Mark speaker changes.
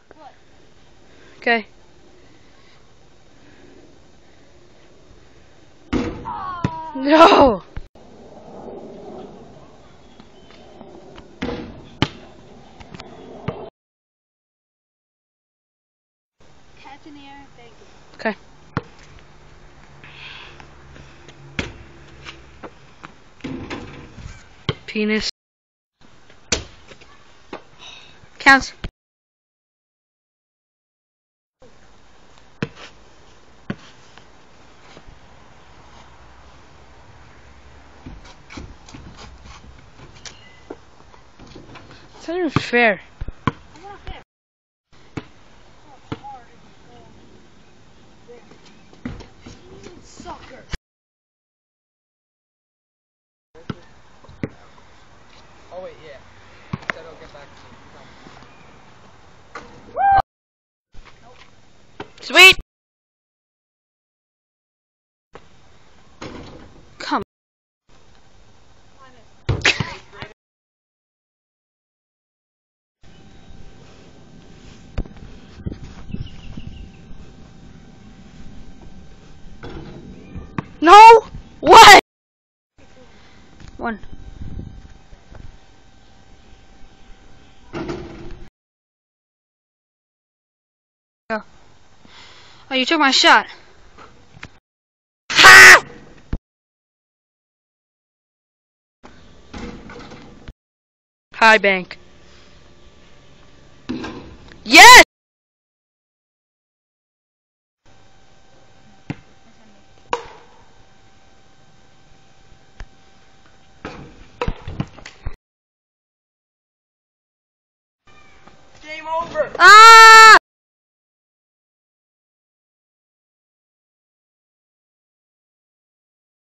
Speaker 1: Okay. No!
Speaker 2: Catch in the air, thank you.
Speaker 1: Okay. Penis. Counts. It's not even fair.
Speaker 2: I'm not fair. Oh, it's hard. There. Sucker.
Speaker 3: Oh wait, yeah. Said I'll get back to you.
Speaker 1: Sweet! Come. No! What? One. Go. Oh, you took my shot. Ha! High bank. Yes!
Speaker 3: Game over!
Speaker 1: Ah!